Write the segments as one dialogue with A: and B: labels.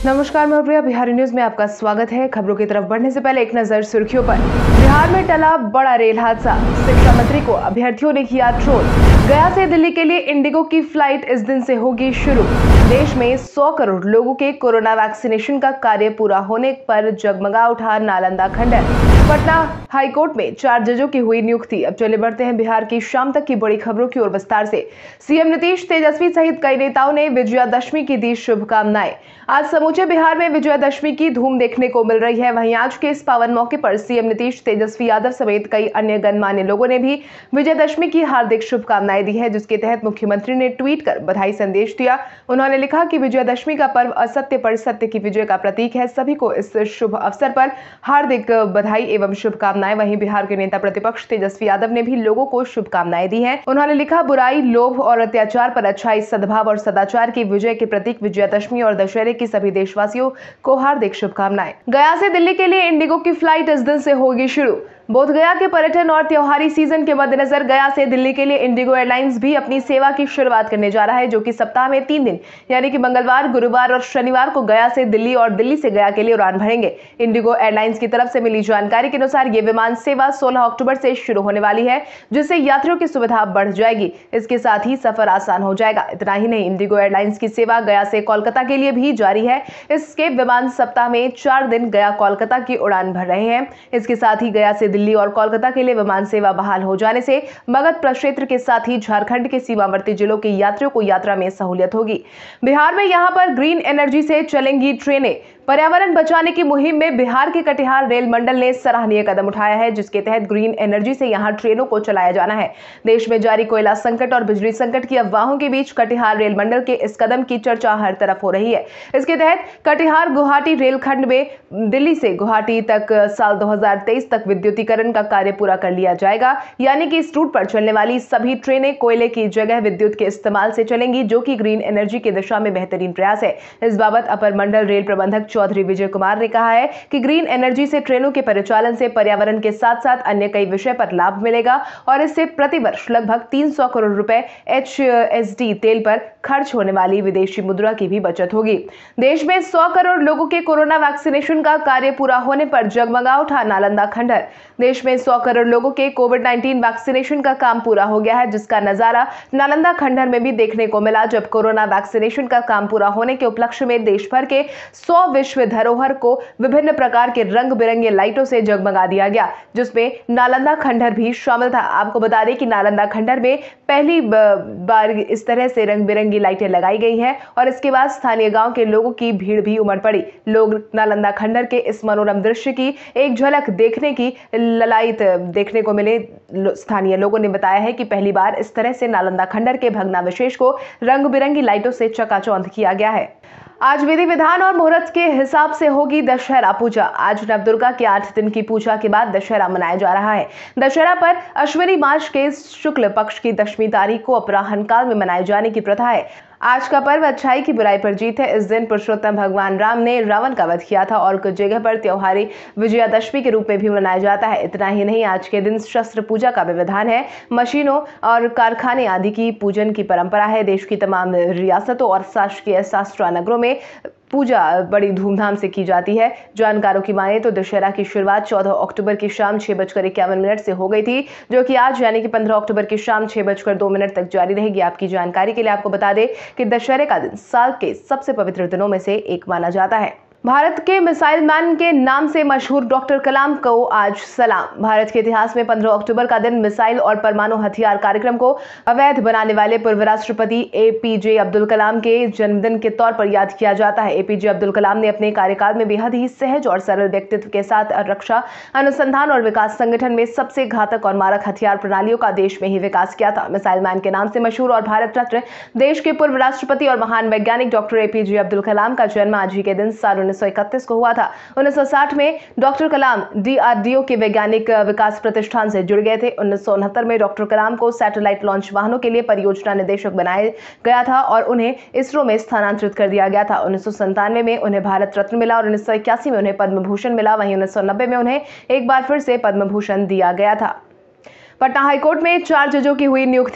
A: नमस्कार, मैं प्रिया। बिहारी न्यूज में आपका स्वागत है। खबरों की तरफ बढ़ने से पहले एक नजर सुर्खियों पर। बिहार में टला बड़ा रेल हादसा, शिक्षा मंत्री को अभ्यर्थियों ने किया ट्रोल। गया से दिल्ली के लिए इंडिगो की फ्लाइट इस दिन से होगी शुरू। देश में 100 करोड़ लोगों के कोरोना वैक्सीनेशन का कार्य पूरा होने पर जगमगा उठा नालंदा खंडर। पटना हाईकोर्ट में 4 जजों की हुई नियुक्ति। अब चले बढ़ते हैं बिहार की शाम तक की बड़ी खबरों की ओर विस्तार से। सीएम नीतीश, तेजस्वी सहित कई नेताओं ने विजयादशमी की दी शुभकामनाएं। आज समूचे बिहार में विजयादशमी की धूम देखने को मिल रही है। वहीं आज के इस पावन मौके पर सीएम नीतीश, तेजस्वी यादव समेत कई अन्य गणमान्य लोगों ने भी विजयादशमी की हार्दिक शुभकामनाएं दी है, जिसके तहत मुख्यमंत्री ने ट्वीट कर बधाई संदेश दिया। उन्होंने लिखा कि विजयादशमी का पर्व असत्य पर सत्य की विजय का प्रतीक है। सभी को इस शुभ अवसर पर हार्दिक बधाई एवं शुभकामनाएं। वहीं बिहार के नेता प्रतिपक्ष तेजस्वी यादव ने भी लोगों को शुभकामनाएं दी हैं। उन्होंने लिखा, बुराई, लोभ और अत्याचार पर अच्छाई, सद्भाव और सदाचार की विजय के प्रतीक विजयादशमी और दशहरे की सभी देशवासियों को हार्दिक शुभकामनाएं। गया से दिल्ली के लिए इंडिगो की फ्लाइट इस दिन से होगी शुरू। बोधगया के पर्यटन और त्योहारी सीजन के मद्देनजर गया से दिल्ली के लिए इंडिगो एयरलाइंस भी अपनी सेवा की शुरुआत करने जा रहा है, जो कि सप्ताह में 3 दिन यानी कि मंगलवार, गुरुवार और शनिवार को गया से दिल्ली और दिल्ली से गया के लिए उड़ान भरेंगे। इंडिगो एयरलाइंस की तरफ से मिली जानकारी के अनुसार ये विमान सेवा 16 अक्टूबर से शुरू होने वाली है, जिससे यात्रियों की सुविधा बढ़ जाएगी। इसके साथ ही सफर आसान हो जाएगा। इतना ही नहीं, इंडिगो एयरलाइंस की सेवा गया से कोलकाता के लिए भी जारी है। इसके विमान सप्ताह में 4 दिन गया कोलकाता की उड़ान भर रहे हैं। इसके साथ ही गया से दिल्ली और कोलकाता के लिए विमान सेवा बहाल हो जाने से मगध प्रक्षेत्र के साथ ही झारखंड के सीमावर्ती जिलों के यात्रियों को यात्रा में सहूलियत होगी। बिहार में यहां पर ग्रीन एनर्जी से चलेंगी ट्रेनें। पर्यावरण बचाने की मुहिम में बिहार के कटिहार रेल मंडल ने सराहनीय कदम उठाया है, जिसके तहत ग्रीन एनर्जी से यहां ट्रेनों को चलाया जाना है। देश में जारी कोयला संकट और बिजली संकट की अफवाहों के बीच कटिहार रेल मंडल के इस कदम की चर्चा हर तरफ हो रही है। इसके तहत कटिहार गुवाहाटी रेलखंड में दिल्ली से गुवाहाटी तक साल 2023 तक विद्युतीकरण का कार्य पूरा कर लिया जाएगा, यानी कि इस रूट पर चलने वाली सभी ट्रेनें कोयले की जगह विद्युत के इस्तेमाल से चलेंगी, जो कि ग्रीन एनर्जी की दिशा में बेहतरीन प्रयास है। इस बाबत अपर मंडल रेल प्रबंधक चौधरी विजय कुमार ने कहा है कि ग्रीन एनर्जी से ट्रेनों के परिचालन से पर्यावरण के साथ साथ अन्य कई विषय पर लाभ मिलेगा और इससे प्रति वर्ष लगभग 300 करोड़ रुपए HSD तेल पर खर्च होने वाली विदेशी मुद्रा की भी बचत होगी। देश में 100 करोड़ लोगों के कोरोना वैक्सीनेशन का कार्य पूरा होने पर जगमगा उठा नालंदा खंडर। देश में 100 करोड़ लोगों के कोविड-19 वैक्सीनेशन का काम पूरा हो गया है, जिसका नजारा नालंदा खंडर में भी देखने को मिला, जब कोरोना वैक्सीनेशन का काम पूरा होने के उपलक्ष्य में देश भर के 100 विश्व धरोहर को विभिन्न प्रकार के रंग बिरंगे लाइटों से जगमगा दिया गया, जिसमें नालंदा खंडर भी शामिल था। आपको बता दें कि नालंदा खंडर में पहली बार इस तरह से रंग बिरंगी लाइटें लगाई गई हैं और इसके बाद स्थानीय गांव के लोगों की भीड़ भी उमड़ पड़ी। लोग नालंदा खंडर के इस मनोरम दृश्य की एक झलक देखने की ललायत देखने को मिले। स्थानीय लोगों ने बताया है कि पहली बार इस तरह से नालंदा खंडर के भग्नावशेष को रंग बिरंगी लाइटों से चकाचौंध किया गया है। आज विधि विधान और मुहूर्त के हिसाब से होगी दशहरा पूजा। आज नवदुर्गा के 8 दिन की पूजा के बाद दशहरा मनाया जा रहा है। दशहरा पर अश्विनी मास के शुक्ल पक्ष की 10वीं तारीख को अपराह्न काल में मनाए जाने की प्रथा है। आज का पर्व अच्छाई की बुराई पर जीत है। इस दिन पुरुषोत्तम भगवान राम ने रावण का वध किया था और कुछ जगह पर त्योहारी विजयादशमी के रूप में भी मनाया जाता है। इतना ही नहीं, आज के दिन शस्त्र पूजा का भी विधान है। मशीनों और कारखाने आदि की पूजन की परंपरा है। देश की तमाम रियासतों और शासकीय शास्त्रानगरों में पूजा बड़ी धूमधाम से की जाती है। जानकारों की माने तो दशहरा की शुरुआत 14 अक्टूबर की शाम 6:51 से हो गई थी, जो कि आज यानी कि 15 अक्टूबर की शाम 6:02 तक जारी रहेगी। आपकी जानकारी के लिए आपको बता दें कि दशहरे का दिन साल के सबसे पवित्र दिनों में से एक माना जाता है। भारत के मिसाइल मैन के नाम से मशहूर डॉक्टर कलाम को आज सलाम। भारत के इतिहास में 15 अक्टूबर का दिन मिसाइल और परमाणु हथियार कार्यक्रम को अवैध बनाने वाले पूर्व राष्ट्रपति APJ अब्दुल कलाम के जन्मदिन के तौर पर याद किया जाता है। APJ अब्दुल कलाम ने अपने कार्यकाल में बेहद ही सहज और सरल व्यक्तित्व के साथ रक्षा अनुसंधान और विकास संगठन में सबसे घातक और मारक हथियार प्रणालियों का देश में ही विकास किया था। मिसाइल मैन के नाम से मशहूर और भारत रत्न देश के पूर्व राष्ट्रपति और महान वैज्ञानिक डॉक्टर APJ अब्दुल कलाम का जन्म आज ही के दिन साल 1931 को हुआ था। 1960 में डॉक्टर कलाम DRDO के वैज्ञानिक विकास प्रतिष्ठान से जुड़ गए थे। 1969 में डॉक्टर कलाम को सैटेलाइट लॉन्च वाहनों के लिए परियोजना निदेशक बनाया गया था और उन्हें इसरो में स्थानांतरित कर दिया गया था। 1997 में उन्हें भारत रत्न मिला और 1981 में उन्हें पद्म भूषण मिला। वहीं 1990 में उन्हें एक बार फिर से पद्म भूषण दिया गया था। पटना हाईकोर्ट में 4 जजों की हुई नियुक्ति।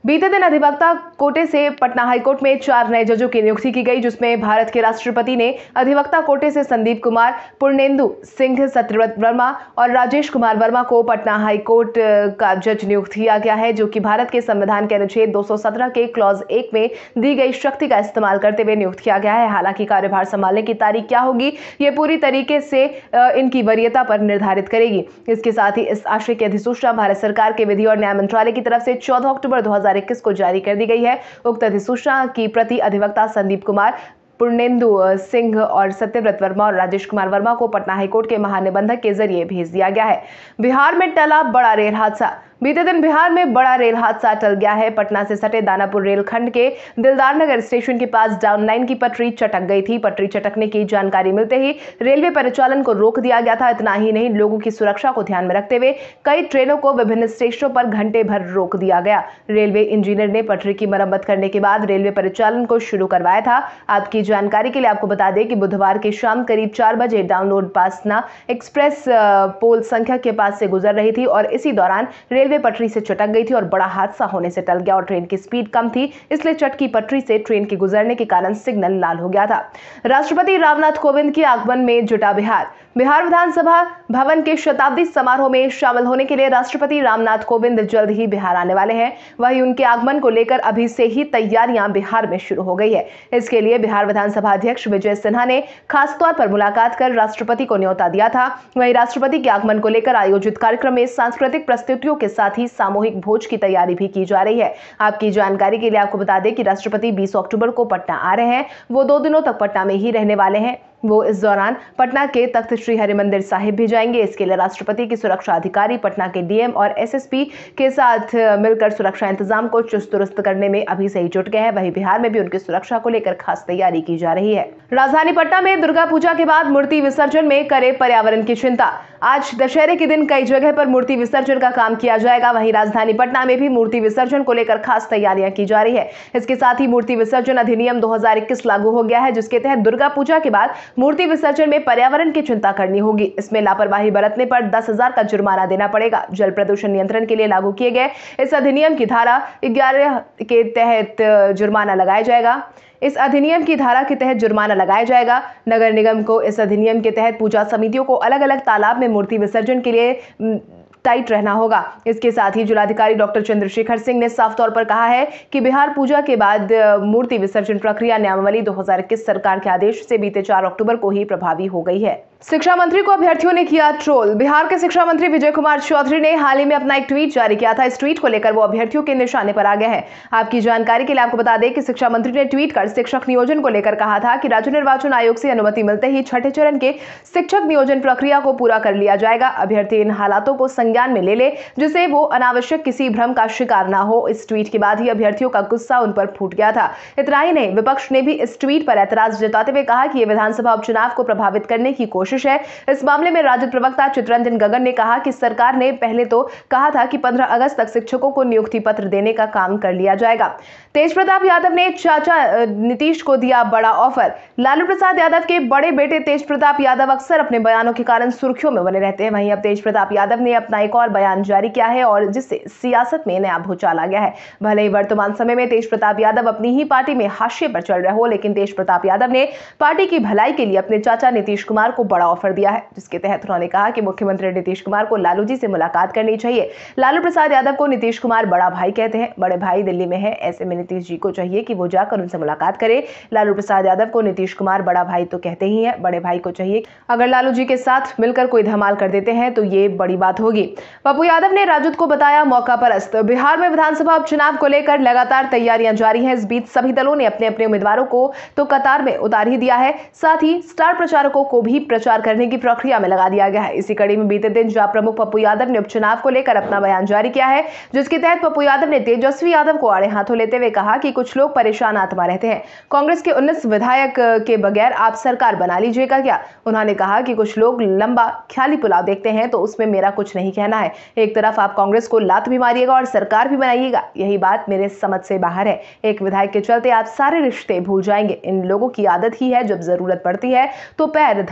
A: बीते दिन अधिवक्ता कोटे से पटना हाईकोर्ट में 4 नए जजों की नियुक्ति की गई, जिसमें भारत के राष्ट्रपति ने अधिवक्ता कोटे से संदीप कुमार, पूर्णेंदु सिंह, सत्यव्रत वर्मा और राजेश कुमार वर्मा को पटना हाईकोर्ट का जज नियुक्त किया गया है, जो कि भारत के संविधान के अनुच्छेद 217 के क्लॉज 1 में दी गई शक्ति का इस्तेमाल करते हुए नियुक्त किया गया है। हालांकि कार्यभार संभालने की तारीख क्या होगी, ये पूरी तरीके से इनकी वरीयता पर निर्धारित करेगी। इसके साथ ही इस आशय की अधिसूचना भारत सरकार के विधि और न्याय मंत्रालय की तरफ से 14 अक्टूबर 2021 को जारी कर दी गई है। उक्त अधिसूचना की प्रति अधिवक्ता संदीप कुमार, पूर्णेंदु सिंह और सत्यव्रत वर्मा और राजेश कुमार वर्मा को पटना हाईकोर्ट के महानिबंधक के जरिए भेज दिया गया है। बिहार में टला बड़ा रेल हादसा। बीते दिन बिहार में बड़ा रेल हादसा टल गया है। पटना से सटे दानापुर रेलखंड के दिलदार नगर स्टेशन के पास डाउन लाइन की पटरी चटक गई थी। पटरी चटकने की जानकारी मिलते ही रेलवे परिचालन को रोक दिया गया था। इतना ही नहीं, लोगों की सुरक्षा को ध्यान में रखते हुए कई ट्रेनों को विभिन्न स्टेशनों पर घंटे भर रोक दिया गया। रेलवे इंजीनियर ने पटरी की मरम्मत करने के बाद रेलवे परिचालन को शुरू करवाया था। आपकी जानकारी के लिए आपको बता दें कि बुधवार की शाम करीब 4 बजे डाउनलोड पासना एक्सप्रेस पोल संख्या के पास से गुजर रही थी और इसी दौरान रेलवे पटरी से चटक गई थी और बड़ा हादसा होने से टल गया। और ट्रेन की स्पीड कम थी, इसलिए चटकी पटरी से ट्रेन के गुजरने के कारण सिग्नल लाल हो गया था। राष्ट्रपति रामनाथ कोविंद के आगमन में जुटा बिहार। बिहार विधानसभा भवन के शताब्दी समारोह में शामिल होने के लिए राष्ट्रपति रामनाथ कोविंद जल्द ही बिहार आने वाले हैं। वहीं उनके आगमन को लेकर अभी से ही तैयारियां बिहार में शुरू हो गई है। इसके लिए बिहार विधानसभा अध्यक्ष विजय सिन्हा ने खासतौर पर मुलाकात कर राष्ट्रपति को न्योता दिया था। वहीं राष्ट्रपति के आगमन को लेकर आयोजित कार्यक्रम में सांस्कृतिक प्रस्तुतियों के साथ ही सामूहिक भोज की तैयारी भी की जा रही है। आपकी जानकारी के लिए आपको बता दें कि राष्ट्रपति 20 अक्टूबर को पटना आ रहे हैं। वो 2 दिनों तक पटना में ही रहने वाले हैं। वो इस दौरान पटना के तख्त श्री हरिमंदिर साहिब भी जाएंगे। इसके लिए राष्ट्रपति की सुरक्षा अधिकारी पटना के डीएम और एसएसपी के साथ मिलकर सुरक्षा इंतजाम को चुस्त दुरुस्त करने में अभी से ही जुट गए हैं। वहीं बिहार में भी उनकी सुरक्षा को लेकर खास तैयारी की जा रही है। राजधानी पटना में दुर्गा पूजा के बाद मूर्ति विसर्जन में करे पर्यावरण की चिंता। आज दशहरे के दिन कई जगह पर मूर्ति विसर्जन का काम किया जाएगा। वहीं राजधानी पटना में भी मूर्ति विसर्जन को लेकर खास तैयारियां की जा रही है। इसके साथ ही मूर्ति विसर्जन अधिनियम 2021 लागू हो गया है, जिसके तहत दुर्गा पूजा के बाद मूर्ति विसर्जन में पर्यावरण की चिंता करनी होगी। इसमें लापरवाही बरतने पर 10,000 का जुर्माना देना पड़ेगा। जल प्रदूषण नियंत्रण के लिए लागू किए गए इस अधिनियम की धारा 11 के तहत जुर्माना लगाया जाएगा। इस अधिनियम की धारा के तहत जुर्माना लगाया जाएगा। नगर निगम को इस अधिनियम के तहत पूजा समितियों को अलग अलग तालाब में मूर्ति विसर्जन के लिए टाइट रहना होगा। इसके साथ ही जिलाधिकारी डॉक्टर चंद्रशेखर सिंह ने साफ तौर पर कहा है कि बिहार पूजा के बाद मूर्ति विसर्जन प्रक्रिया नियमावली 2021 सरकार के आदेश से बीते 4 अक्टूबर को ही प्रभावी हो गई है। शिक्षा मंत्री को अभ्यर्थियों ने किया ट्रोल। बिहार के शिक्षा मंत्री विजय कुमार चौधरी ने हाल ही में अपना एक ट्वीट जारी किया था। इस ट्वीट को लेकर वो अभ्यर्थियों के निशाने पर आ गए हैं। आपकी जानकारी के लिए आपको बता दें कि शिक्षा मंत्री ने ट्वीट कर शिक्षक नियोजन को लेकर कहा था कि राज्य निर्वाचन आयोग से अनुमति मिलते ही छठे चरण के शिक्षक नियोजन प्रक्रिया को पूरा कर लिया जाएगा। अभ्यर्थी इन हालातों को संज्ञान में ले जिससे वो अनावश्यक किसी भ्रम का शिकार ना हो। इस ट्वीट के बाद ही अभ्यर्थियों का गुस्सा उन पर फूट गया था। इतना ही नहीं, विपक्ष ने भी इस ट्वीट पर ऐतराज जताते हुए कहा कि यह विधानसभा उपचुनाव को प्रभावित करने की कोशिश है। इस मामले में राजद प्रवक्ता चित्ररंजन गगन ने कहा कि सरकार ने पहले तो कहा था कि 15 अगस्त तक शिक्षकों को नियुक्ति पत्र देने का काम कर लिया जाएगा। तेज प्रताप यादव ने चाचा नीतीश को दिया बड़ा ऑफर। लालू प्रसाद यादव के बड़े बेटे तेज प्रताप यादव अक्सर अपने बयानों के कारण सुर्खियों में बने रहते हैं। वहीं अब तेज प्रताप यादव ने अपना एक और बयान जारी किया है और जिससे सियासत में नया भूचाल आ गया है। भले ही वर्तमान समय में तेज प्रताप यादव अपनी ही पार्टी में हाशिए पर चल रहे हो, लेकिन तेज प्रताप यादव ने पार्टी की भलाई के लिए अपने चाचा नीतीश कुमार को बड़ा ऑफर दिया है, जिसके तहत उन्होंने कहा कि मुख्यमंत्री नीतीश कुमार को लालू जी से मुलाकात करनी चाहिए। लालू प्रसाद यादव को नीतीश कुमार बड़ा भाई कहते हैं। बड़े भाई दिल्ली में है, ऐसे में नीतीश जी को चाहिए कि वो जाकर उनसे मुलाकात करे। लालू प्रसाद यादव को नीतीश कुमार बड़ा भाई तो कहते ही है, बड़े भाई को चाहिए अगर लालू जी के साथ मिलकर कोई धमाल कर देते हैं तो ये बड़ी बात होगी। पप्पू यादव ने राजद को बताया मौका परस्त। बिहार में विधानसभा उपचुनाव को लेकर लगातार तैयारियां जारी हैं। इस बीच सभी दलों ने अपने अपने उम्मीदवारों को तो कतार में उतार ही दिया है, साथ ही स्टार प्रचारकों को भी प्रचार करने की प्रक्रिया में लगा दिया गया है। इसी कड़ी में बीते दिन जहां प्रमुख पप्पू यादव ने उपचुनाव को लेकर अपना बयान जारी किया है, जिसके तहत पप्पू यादव ने तेजस्वी यादव को आड़े हाथों लेते हुए कहा कि कुछ लोग परेशान आत्मा रहते हैं। कांग्रेस के 19 विधायक के बगैर आप सरकार बना लीजिएगा क्या? उन्होंने कहा कि कुछ लोग लंबा ख्याली पुलाव देखते हैं तो उसमें मेरा कुछ नहीं कहना है। एक तरफ आप कांग्रेस को लात भी मारिएगा और सरकार भी बनाइएगा, यही बात मेरे समझ से बाहर है। एक विधायक के चलते आप सारे रिश्ते भूल जाएंगे। इन लोगों की आदत ही है जब जरूरत पड़ती है तो पैर धर लेते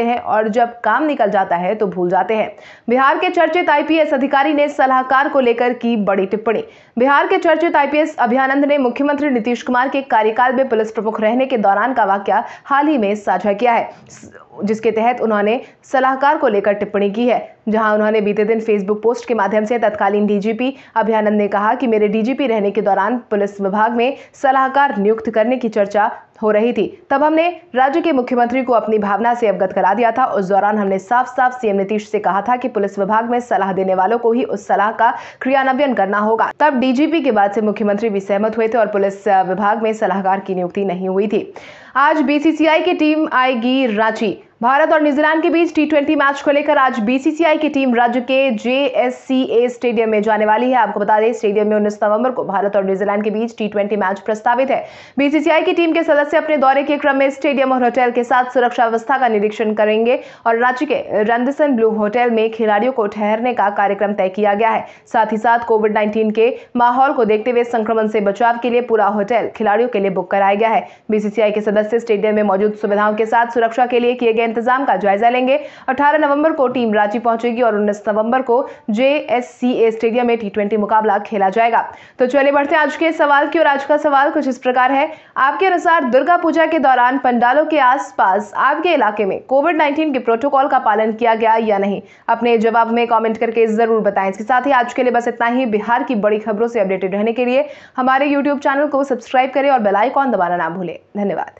A: हैं और जब काम निकल जाता है तो भूल जाते हैं। बिहार के चर्चित आईपीएस अधिकारी ने सलाहकार को लेकर की बड़ी टिप्पणी। बिहार के चर्चित आईपीएस अभयानंद ने मुख्यमंत्री नीतीश कुमार के कार्यकाल में पुलिस प्रमुख रहने के दौरान का वाकया हाल ही में साझा किया है, जिसके तहत उन्होंने सलाहकार को लेकर टिप्पणी की है। जहां उन्होंने बीते दिन फेसबुक पोस्ट के माध्यम से तत्कालीन डीजीपी अभयानंद ने कहा कि मेरे डीजीपी रहने के दौरान पुलिस विभाग में सलाहकार नियुक्त करने की चर्चा हो रही थी। तब हमने राज्य के मुख्यमंत्री को अपनी भावना से अवगत करा दिया था। उस दौरान हमने साफ साफ सीएम नीतीश से कहा था कि पुलिस विभाग में सलाह देने वालों को ही उस सलाह का क्रियान्वयन करना होगा। तब डीजीपी के बाद से मुख्यमंत्री भी सहमत हुए थे और पुलिस विभाग में सलाहकार की नियुक्ति नहीं हुई थी। आज बीसीसीआई की टीम आएगी रांची। भारत और न्यूजीलैंड के बीच टी20 मैच को लेकर आज बीसीसीआई की टीम राज्य के जेएससीए स्टेडियम में जाने वाली है। आपको बता दें, स्टेडियम में 19 नवंबर को भारत और न्यूजीलैंड के बीच टी20 मैच प्रस्तावित है। बीसीसीआई की टीम के सदस्य अपने दौरे के क्रम में स्टेडियम और होटल के साथ सुरक्षा व्यवस्था का निरीक्षण करेंगे और राज्य के रैडिसन ब्लू होटल में खिलाड़ियों को ठहरने का कार्यक्रम तय किया गया है। साथ ही साथ कोविड-19 के माहौल को देखते हुए संक्रमण से बचाव के लिए पूरा होटल खिलाड़ियों के लिए बुक कराया गया है। बीसीसीआई के सदस्य स्टेडियम में मौजूद सुविधाओं के साथ सुरक्षा के लिए किए गए इंतजाम का जायजा लेंगे। 18 नवंबर को टीम रांची पहुंचेगी और 19 नवंबर को जेएससीए स्टेडियम में टी20 मुकाबला खेला जाएगा। तो चलिए बढ़ते हैं आज के सवाल की, और आज का सवाल कुछ इस प्रकार है। आपके अनुसार दुर्गा पूजा के दौरान पंडालों के आसपास आपके इलाके में कोविड-19 के प्रोटोकॉल का पालन किया गया या नहीं? अपने जवाब में कमेंट करके जरूर बताएं। इसके साथ ही आज के लिए बस इतना ही। बिहार की बड़ी खबरों से अपडेटेड रहने के लिए हमारे यूट्यूब चैनल को सब्सक्राइब करें और बेल आइकॉन दबाना ना भूलें। धन्यवाद।